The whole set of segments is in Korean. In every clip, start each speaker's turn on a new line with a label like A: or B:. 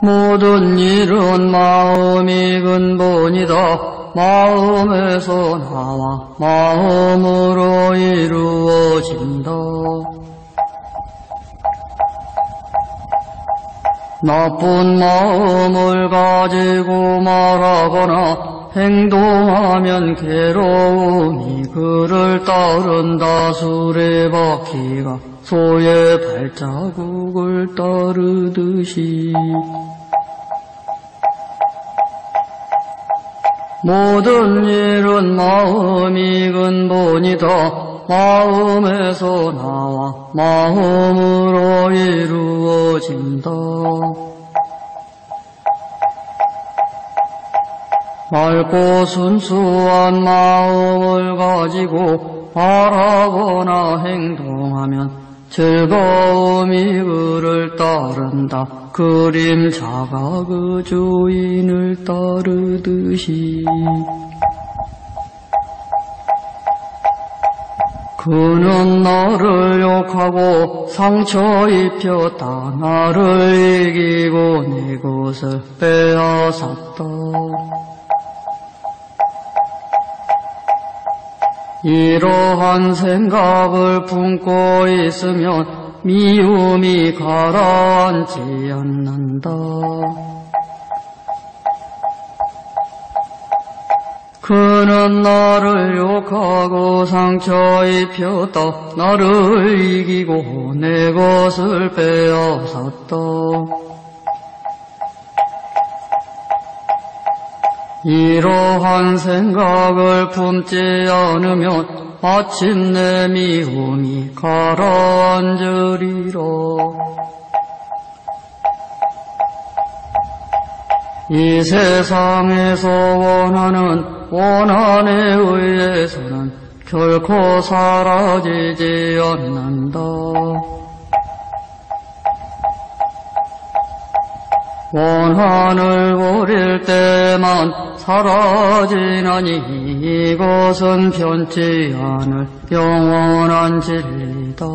A: 모든 일은 마음이 근본이다. 마음에서 나와 마음으로 이루어진다. 나쁜 마음을 가지고 말하거나 행동하면 괴로움이 그를 따른다. 수레바퀴가 소의 발자국을 따르듯이 모든 일은 마음이 근본이다. 마음에서 나와 마음으로 이루어진다. 맑고 순수한 마음을 가지고 말하거나 행동하면 즐거움이 그를 따른다. 그림자가 그 주인을 따르듯이 그는 나를 욕하고 상처 입혔다. 나를 이기고 내 것을 빼앗았다. 이러한 생각을 품고 있으면 미움이 가라앉지 않는다. 그는 나를 욕하고 상처 입혔다. 나를 이기고 내 것을 빼앗았다. 이러한 생각을 품지 않으면 마침내 미움이 가라앉으리라. 이 세상에서 원하는 원한에 의해서는 결코 사라지지 않는다. 원한을 버릴 때만 사라지나니 이것은 변치 않을 영원한 진리다.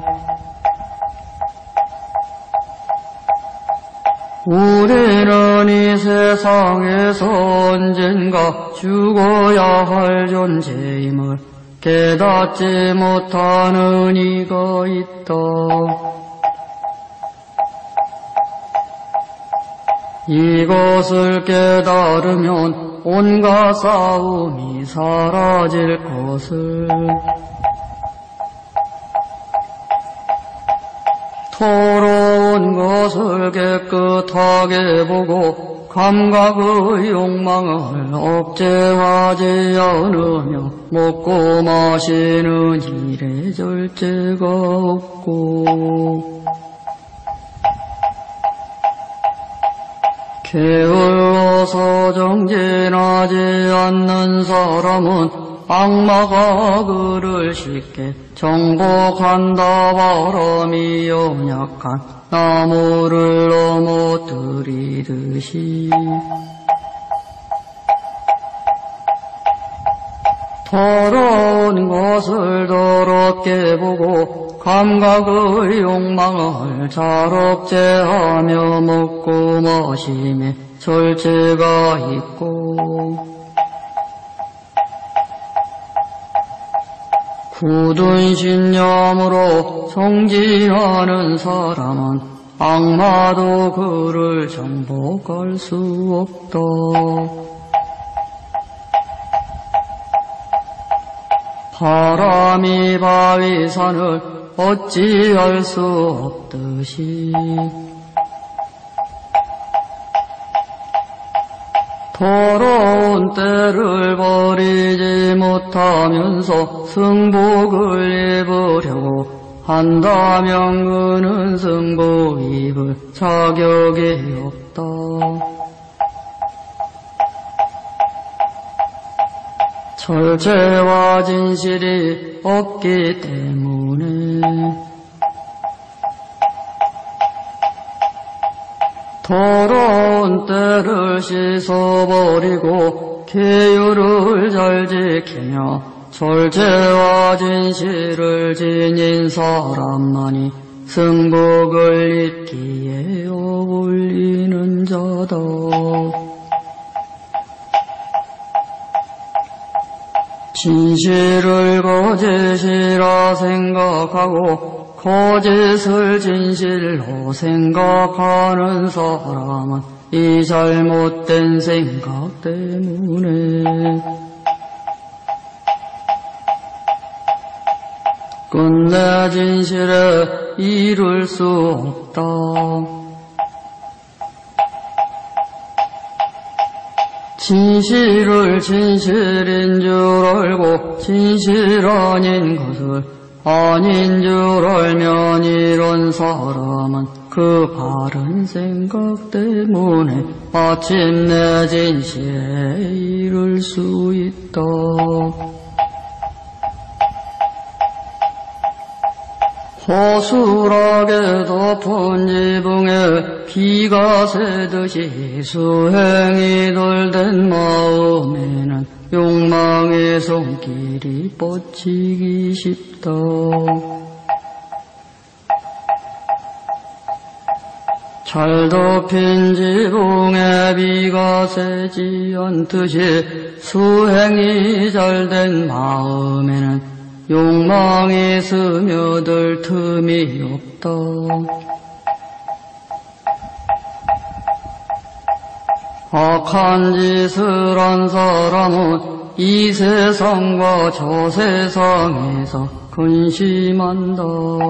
A: 우리는 이 세상에서 언젠가 죽어야 할 존재임을 깨닫지 못하는 이가 있다. 이것을 깨달으면 온갖 싸움이 사라질 것을. 더러운 것을 깨끗하게 보고 감각의 욕망을 억제하지 않으며 먹고 마시는 일에 절제가 없고 게을러서 정진하지 않는 사람은 악마가 그를 쉽게 정복한다. 바람이 연약한 나무를 넘어뜨리듯이 더러운 것을 더럽게 보고 감각의 욕망을 잘 억제하며 먹고 마심에 절제가 있고 굳은 신념으로 정진하는 사람은 악마도 그를 정복할 수 없다. 바람이 바위산을 어찌할 수 없듯이 더러운 때를 버리지 못하면서 승복을 입으려고 한다면 그는 승복 입을 자격이 없다. 절제와 진실이 없기 때문에 더러운 때를 씻어버리고 계율을 잘 지키며 절제와 진실을 지닌 사람만이 승복을 잇기에 어울리는 자다. 진실을 거짓이라 생각하고 거짓을 진실로 생각하는 사람은 이 잘못된 생각 때문에 끝내 진실에 이룰 수 없다. 진실을 진실인 줄 알고 진실 아닌 것을 아닌 줄 알면 이런 사람은 그 바른 생각 때문에 마침내 진실에 이룰 수 있다. 허술하게 덮은 지붕에 비가 새듯이 수행이 덜 된 마음에는 욕망의 손길이 뻗치기 쉽다. 잘 덮인 지붕에 비가 새지 않듯이 수행이 잘 된 마음에는 욕망이 스며들 틈이 없다. 악한 짓을 한 사람은 이 세상과 저 세상에서 근심한다.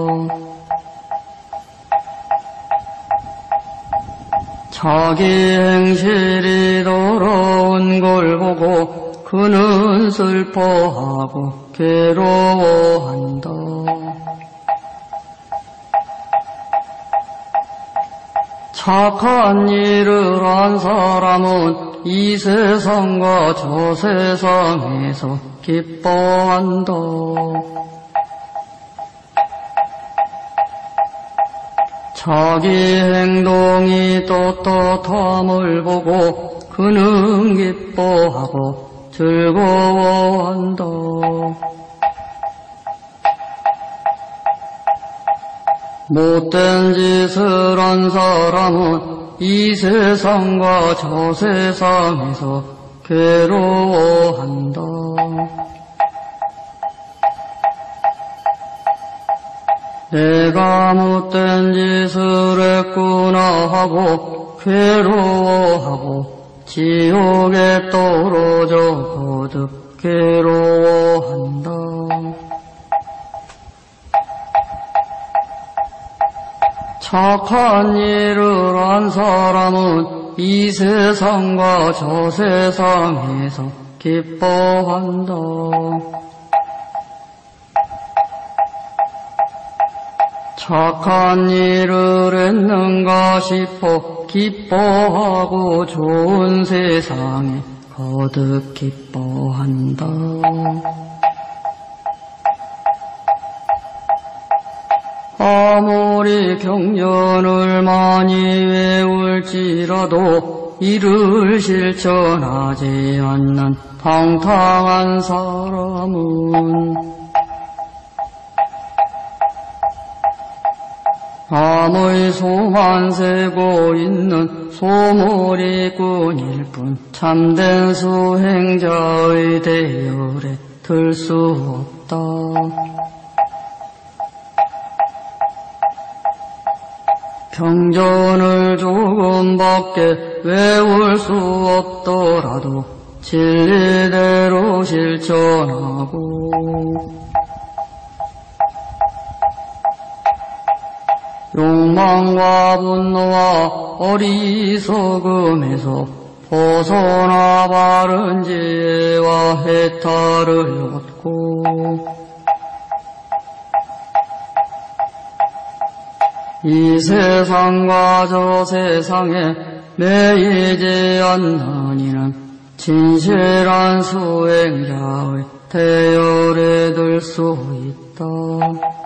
A: 자기 행실이 더러운 걸 보고 그는 슬퍼하고 괴로워한다. 착한 일을 한 사람은 이 세상과 저 세상에서 기뻐한다. 자기 행동이 떳떳함을 보고 그는 기뻐하고 즐거워한다. 못된 짓을 한 사람은 이 세상과 저 세상에서 괴로워한다. 내가 못된 짓을 했구나 하고 괴로워하고 지옥에 떨어져 거듭 괴로워한다. 착한 일을 한 사람은 이 세상과 저 세상에서 기뻐한다. 착한 일을 했는가 싶어 기뻐하고 좋은 세상에 거듭 기뻐한다. 아무리 경전을 많이 외울지라도 이를 실천하지 않는 방탕한 사람은 아무리 소만 세고 있는 소몰이꾼일 뿐 참된 수행자의 대열에 들 수 없다. 경전을 조금밖에 외울 수 없더라도 진리대로 실천하고 욕망과 분노와 어리석음에서 벗어나 바른 지혜와 해탈을 얻고 이 세상과 저 세상에 매이지 않는 이는 진실한 수행자의 대열에 들 수 있다.